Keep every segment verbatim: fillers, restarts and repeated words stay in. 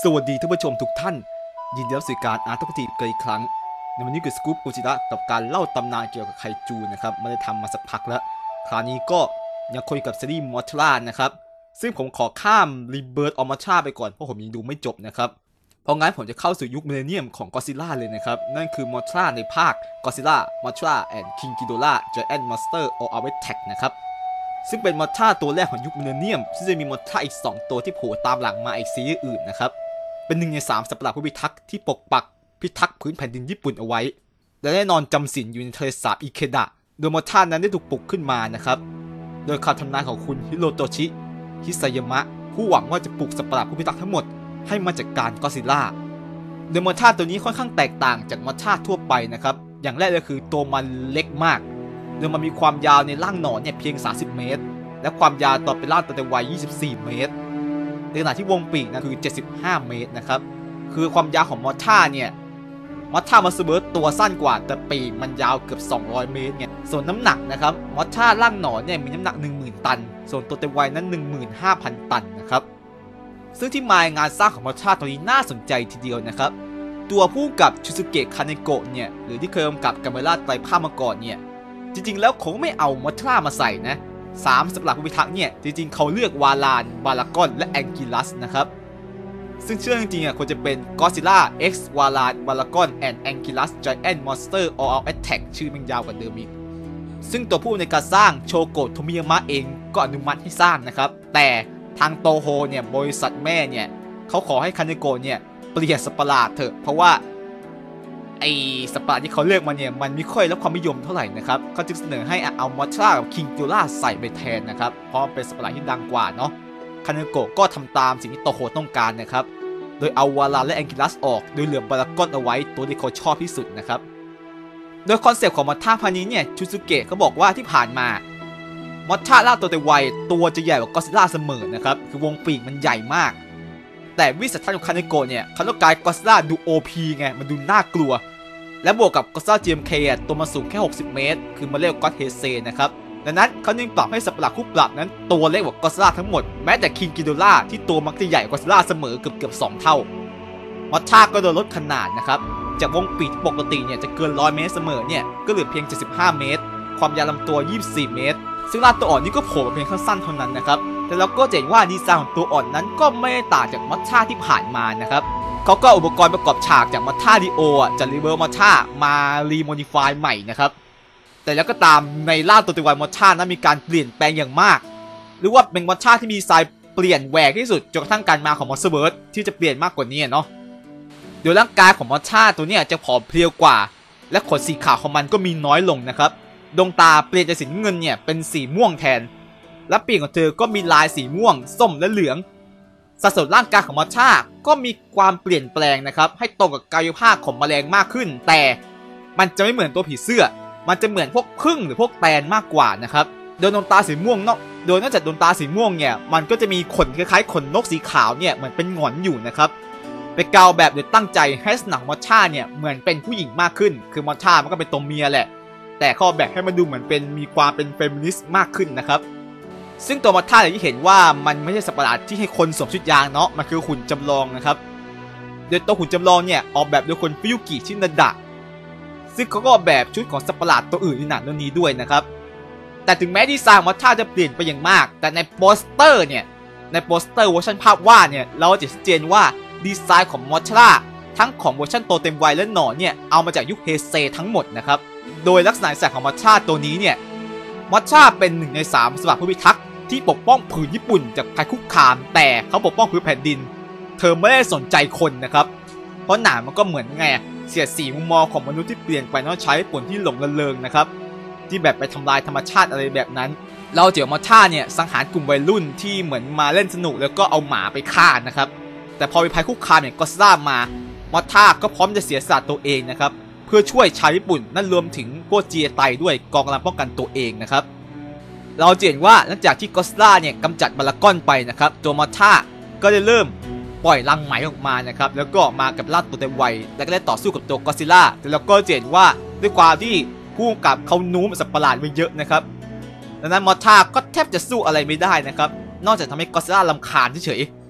วัสดีท่านผู้ชมทุกท่านยินดีต้อนรับสู่การอาร์ตปฏิบัติอีกครั้งในวันนี้คือสกู๊ปโอจิระกับการเล่าตำนานเกี่ยวกับไคจูนะครับไม่ได้ทำมาสักพักแล้วคราวนี้ก็ยังคุยกับซีรีส์มอทรานะครับซึ่งผมขอข้ามรีเบิร์ตออมอชาไปก่อนเพราะผมยังดูไม่จบนะครับเพราะงั้นผมจะเข้าสู่ยุคมิเลเนียมของก็อดซิลล่าเลยนะครับนั่นคือมอทราในภาคก็อดซิลล่ามอทราแอนด์คิงกิโดล่าไจแอนท์มอนสเตอร์ออลเวทแท็กนะครับซึ่งเป็นมอทราตัวแรกของยุคมิเลเนียมซึ่งจะมีมอทราอีกสองตัวที่โผล่ตามหลังมาอีกซีรีส์อื่นนะครับเป็นหนึ่งในสามสัตว์ประหลาดผู้พิทักษ์ที่ปกปักพิทักษ์พื้นแผ่นดินญี่ปุ่นเอาไว้และแน่นอนจำศีลอยู่ในทะเลสาบอิเคดะโดยมอทรานั้นได้ถูกปลุกขึ้นมานะครับโดยคำทำนายของคุณฮิโรโตชิฮิซายามะผู้หวังว่าจะปลุกสัตว์ประหลาดผู้พิทักษ์ทั้งหมดให้มาจัดการก็อดซิลล่าโดยมอทราตัวนี้ค่อนข้างแตกต่างจากมอทราทั่วไปนะครับอย่างแรกเลยคือตัวมันเล็กมากโดยมันมีความยาวในร่างหนอนเนี่ยเพียงสามสิบเมตรและความยาวตอนเป็นร่างตัวเต็มวัยยี่สิบสี่เมตรในขณะที่วงปีกนะคือเจ็ดสิบห้าเมตรนะครับคือความยาวของมอทราเนี่ยมอทรามาสเบิร์ตตัวสั้นกว่าแต่ปีกมันยาวเกือบสองร้อยเมตรเนี่ยส่วนน้ำหนักนะครับมอทราร่างหนอนเนี่ยมีน้ำหนัก หนึ่งหมื่น ตันส่วนตัวเต็มวัยนั้น หนึ่งหมื่นห้าพัน ตันนะครับซึ่งที่มางานสร้างของมอทราตัวนี้น่าสนใจทีเดียวนะครับตัวผู้กับชูซุเกะคาเนโกะเนี่ยหรือที่เคยกำกับกัมเมล่าไตรภาพมาก่อนเนี่ยจริงๆแล้วเขาไม่เอามอทรามาใส่นะสามสัตว์ประหลาดผู้พิทักษ์เนี่ยจริงๆเขาเลือกวาลานบารากอนและแองกิลัสนะครับซึ่งเชื่อจริงๆอ่ะควรจะเป็นก็อดซิลล่า X วาลานบารากอนแอนด์แองกิลัสไจแอนท์มอนสเตอร์ออลแอทแทคชื่อมันยาวกว่าเดิมอีกซึ่งตัวผู้ในการสร้างโชโกะโทมิยามะเองก็อนุมัติให้สร้างนะครับแต่ทางโตโฮเนี่ยบริษัทแม่เนี่ยเขาขอให้คาเนโกะเนี่ยเปลี่ยนสัตว์ประหลาดเถอะเพราะว่าไอสัตว์ประหลาดที่เขาเลือกมาเนี่ยมันไม่ค่อยรับความนิยมเท่าไหร่นะครับเขาจึงเสนอให้เอามอทรากับคิงกิโดล่าใส่ไปแทนนะครับเพราะเป็นสัตว์ประหลาดที่ดังกว่าเนาะคาเนโกะก็ทำตามสิ่งที่โตโฮต้องการนะครับโดยเอาวาลาและแองกิลัสออกโดยเหลือบารากอนเอาไว้ตัวที่เขาชอบที่สุดนะครับโดยคอนเซปต์ของมอทราพันนี้เนี่ยชูซุเกะเขาบอกว่าที่ผ่านมามอทราล่าตัวเต็มวัยตัวจะใหญ่กว่าก็อดซิลล่าเสมอนะครับคือวงปีกมันใหญ่มากแต่วิสัยทัศน์ของคาเนโกะเนี่ยเขาต้องการก็อดซิลล่าดู โอ พี ไงมันดูน่ากลัวและบวกกับก็อดซิลล่า จี เอ็ม เค ตัวมันสูงแค่หกสิบเมตรคือมาเรียกก็อดเฮเซนะครับดังนั้นเขาจึงปรับให้สัตว์ประหลาดคู่ปรับนั้นตัวเล็กกว่าก็อดซิลล่าทั้งหมดแม้แต่คิงกิโดล่าที่ตัวมักจะใหญ่กว่าก็อดซิลล่าเสมอเกือบเกือบสองเท่ามอทราก็โดนลดขนาดนะครับจากวงปีกปกติเนี่ยจะเกินร้อยเมตรเสมอเนี่ยก็เหลือเพียงเจ็ดสิบห้าเมตรความยาวลำตัวยี่สิบสี่เมตรซึ่งร่างตัวอ่อนนี่ก็โผล่มาเพียงสั้นๆเท่านั้นนะครับแต่เราก็เห็นว่าดีไซน์ของตัวอ่อนนั้นก็ไม่ต่างจากมอทราที่ผ่านมานะครับเขาก็อุปกรณ์ประกอบฉากจากมอทราดีโอจากรีเวิร์สมอทรามารีโมดิฟายใหม่นะครับแต่แล้วก็ตามในร่างตัวตัววายมอทรานั้นมีการเปลี่ยนแปลงอย่างมากหรือว่าเป็นมอทราที่มีดีไซน์เปลี่ยนแหวกที่สุดจนกระทั่งการมาของมอสเบิร์ตที่จะเปลี่ยนมากกว่านี้เนาะโดยร่างกายของมอทราตัวนี้จะผอมเพรียวกว่าและขนสีขาวของมันก็มีน้อยลงนะครับดวงตาเปลี่ยนจากสีเงินเนี่ยเป็นสีม่วงแทนและปีกของเธอก็มีลายสีม่วงส้มและเหลืองสัดส่วนร่างกายของมอทราก็มีความเปลี่ยนแปลงนะครับให้ตรงกับกายภาพของแมลงมากขึ้นแต่มันจะไม่เหมือนตัวผีเสื้อมันจะเหมือนพวกผึ้งหรือพวกแตนมากกว่านะครับโดยดวงตาสีม่วงเนาะโดยนอกจากดวงตาสีม่วงเนี่ยมันก็จะมีขนคล้ายๆขนนกสีขาวเนี่ยเหมือนเป็นหงอนอยู่นะครับเป็นกาวแบบโดยตั้งใจให้ลักษณะมอทราเนี่ยเหมือนเป็นผู้หญิงมากขึ้นคือมอทรามันก็เป็นตัวเมียแหละแต่ข้อแบบให้มันดูเหมือนเป็นมีความเป็นเฟมินิสต์มากขึ้นนะครับซึ่งตัวมอทราอย่างที่เห็นว่ามันไม่ใช่สัตว์ประหลาดที่ให้คนสวมชุดยางเนาะมันคือหุ่นจำลองนะครับโดยตัวหุ่นจำลองเนี่ยออกแบบโดยคนฟิยุกิชินดะซึ่งเขาก็ออกแบบชุดของสัตว์ประหลาดตัวอื่นในหนังเรื่องนี้ด้วยนะครับแต่ถึงแม้ดีไซน์มอทราจะเปลี่ยนไปอย่างมากแต่ในโปสเตอร์เนี่ยในโปสเตอร์เวอร์ชันภาพวาดเนี่ยเราจะชัดเจนว่าดีไซน์ของมอทราทั้งของเวอร์ชันโตเต็มวัยและหนอนเนี่ยเอามาจากยุคเฮเซทั้งหมดนะครับโดยลักษณะนิสัยของมอทราตัวนี้เนี่ยมอทราเป็นหนึ่งในสามสัตว์ประหลาดผู้พิทักษ์ที่ปกป้องผืนญี่ปุ่นจากภัยคุกคามแต่เขาปกป้องพื้นแผ่นดินเธอไม่ได้สนใจคนนะครับเพราะหนามันก็เหมือนไงเสียดสีมุมมองของมนุษย์ที่เปลี่ยนไปนอกใช้ผลที่หลงระเริงนะครับที่แบบไปทำลายธรรมชาติอะไรแบบนั้นเราเจอมอทราเนี่ยสังหารกลุ่มวัยรุ่นที่เหมือนมาเล่นสนุกแล้วก็เอาหมาไปฆ่านะครับแต่พอมีภัยคุกคามเนี่ยก็อดซิลล่ามามอทราก็พร้อมจะเสียสละตัวเองนะครับเพื่อช่วยชาวญี่ปุ่นนั่นรวมถึงพวกจีไตด้วยกองกำลังป้องกันตัวเองนะครับเราเห็นว่าหลังจากที่ก็อดซิลล่าเนี่ยกำจัดบารากอนไปนะครับตัวมอทราก็ได้เริ่มปล่อยรังไหมออกมานะครับแล้วก็มากับร่างตัวเต็มวัยและก็ได้ต่อสู้กับตัวก็อดซิลล่าแต่เราก็เห็นว่าด้วยความที่ผู้กำกับเขานู้มสัตว์ประหลาดไว้เยอะนะครับดังนั้นมอทราก็แทบจะสู้อะไรไม่ได้นะครับนอกจากทำให้ก็อดซิลล่ารำคาญเฉย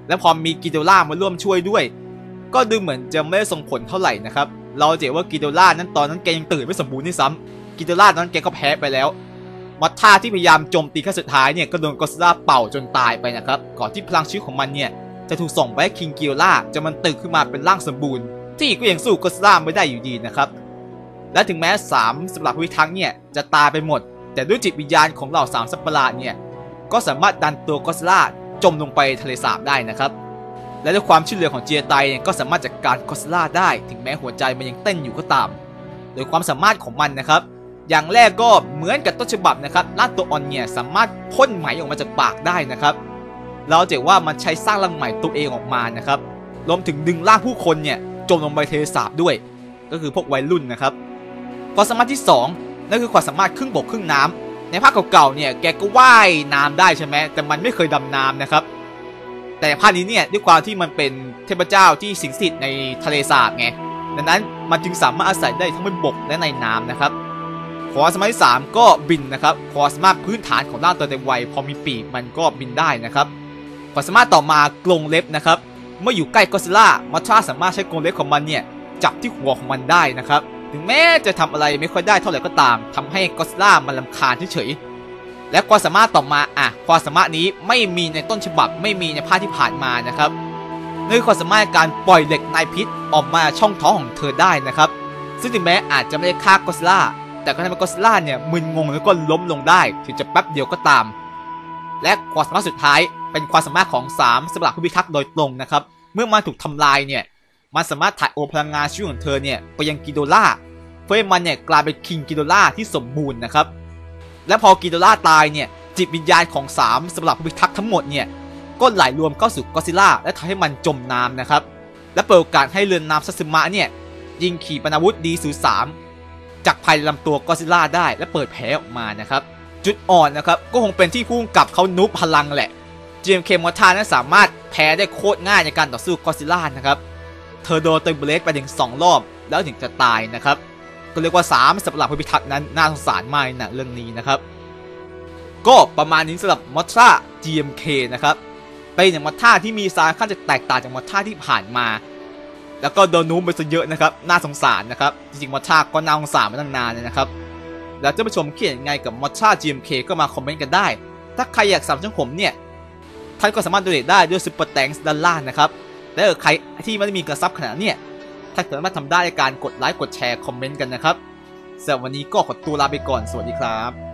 และพอมีกิโดล่ามาร่วมช่วยด้วยก็ดูเหมือนจะไม่ได้ส่งผลเท่าไหร่นะครับเราเห็นว่ากิโดล่านั้นตอนนั้นแกยังตื่นไม่สมบูรณ์ด้วยซ้ำกิโดล่าตอนนั้นแกก็แพ้ไปแล้วมอทท่าที่พยายามโจมตีขั้นสุดท้ายเนี่ยก็โดนก็อดซิลล่าเป่าจนตายไปนะครับก่อนที่พลังชีวิตของมันเนี่ยจะถูกส่งไปให้คิงกิโดล่าจนมันตื่นขึ้นมาเป็นร่างสมบูรณ์ที่ก็ยังสู้ก็อดซิลล่าไม่ได้อยู่ดีนะครับและถึงแม้สามสัตว์ประหลาดผู้พิทักษ์เนี่ยจะตายไปหมดแต่ด้วยจิตวิญญาณของเหล่าสามสัตว์ประหลาดเนี่ยก็สามารถดันตัวก็อดซิลล่าจมลงไปทะเลสาบได้นะครับและด้วยความช่วยเหลือของเจียไตเนี่ยก็สามารถจัดการก็อดซิลล่าได้ถึงแม้หัวใจมันยังเต้นอยู่ก็ตามโดยความสามารถของมันนะครับอย่างแรกก็เหมือนกับต้นฉบับนะครับร่างตัวออนเนี่ยสามารถพ่นไหมออกมาจากปากได้นะครับเราจะว่ามันใช้สร้างรังไหมตัวเองออกมานะครับรวมถึงดึงร่างผู้คนเนี่ยจมลงไปทะเลสาบด้วยก็คือพวกวัยรุ่นนะครับความสามารถที่สองนั่นคือความสามารถครึ่งบกครึ่งน้ำในภาคเก่าๆเนี่ยแกก็ว่ายน้ำได้ใช่ไหมแต่มันไม่เคยดำน้ำนะครับแต่ภาคนี้เนี่ยด้วยความที่มันเป็นเทพเจ้าที่สิงสถิตในทะเลสาบไงดังนั้นมันจึงสามารถอาศัยได้ทั้งบนบกและในน้ำนะครับความสามารถที่สามก็บินนะครับความสามารถพื้นฐานของร่างตัวเต็มวัยพอมีปีกมันก็บินได้นะครับความสามารถต่อมากรงเล็บนะครับเมื่ออยู่ใกล้ก็อดซิลล่ามอทราสามารถใช้กรงเล็บของมันเนี่ยจับที่หัวของมันได้นะครับถึงแม้จะทำอะไรไม่ค่อยได้เท่าไหร่ก็ตามทำให้ก็อดซิลล่ามันรำคาญเฉยๆและความสามารถต่อมาอ่ะความสามารถนี้ไม่มีในต้นฉบับไม่มีในภาคที่ผ่านมานะครับนั่นคือความสามารถการปล่อยเหล็กในพิษออกมาช่องท้องของเธอได้นะครับซึ่งถึงแม้อาจจะไม่ได้ฆ่าก็อดซิลล่าแต่ก็ทำให้ก็อดซิลล่าเนี่ยมึนงงแล้วก็ล้มลงได้ถึงจะแป๊บเดียวก็ตามและความสามารถสุดท้ายเป็นความสามารถของสามสัตว์ประหลาดผู้พิทักษ์โดยตรงนะครับเมื่อมันถูกทำลายเนี่ยมันสามารถถ่ายโอพลังงานชีวิตของเธอเนี่ยไปยังกิโดล่าเพื่อให้มันเนี่ยกลายเป็นคิงกิโดล่าที่สมบูรณ์นะครับและพอกิโดล่าตายเนี่ยจิตวิญญาณของสามสัตว์ประหลาดผู้พิทักษ์ทั้งหมดเนี่ยก็ไหลรวมเข้าสู่ก็อดซิลล่าและทำให้มันจมน้ำนะครับและเปิดโอกาสให้เรือน้ำซัตสึมะเนี่ยยิงขีปนาวุธ ดี ศูนย์ สามจากภายในลำตัวก็อดซิลล่าได้และเปิดแผลออกมานะครับจุดอ่อนนะครับก็คงเป็นที่พุ่งกับเขานุบพลังแหละ จี เอ็ม เค มอทานั้นสามารถแพ้ได้โคตรง่ายในการต่อสู้ก็อดซิลล่านะครับเธอโดนตึงเบรกไปถึงสองรอบแล้วถึงจะตายนะครับก็เรียกว่าสามสัตว์ประหลาดผู้พิทักษ์นั้นน่าสงสารมากในเรื่องนี้นะครับก็ประมาณนี้สำหรับมอทรา จี เอ็ม เค นะครับเป็นอย่างมอทราที่มีสายขั้นจะแตกต่างจากมอทราที่ผ่านมาแล้วก็โดนนู้มไปซะเยอะนะครับน่าสงสารนะครับจริงๆมอทราก็น่าสงสารมาตั้งนานเลยนะครับแล้วท่านผู้ชมคิดยังไงกับมอทรา จี เอ็ม เค ก็มาคอมเมนต์กันได้ถ้าใครอยากสนับสนุนผมเนี่ยท่านก็สามารถดูได้ด้วยซุปเปอร์แตงส์ด้านล่างนะครับและใครที่ไม่ได้มีกระซับขนาดนี้ท่านสามารถทำได้ในการกดไลค์กดแชร์คอมเมนต์กันนะครับสำหรับวันนี้ก็ขอตัวลาไปก่อนสวัสดีครับ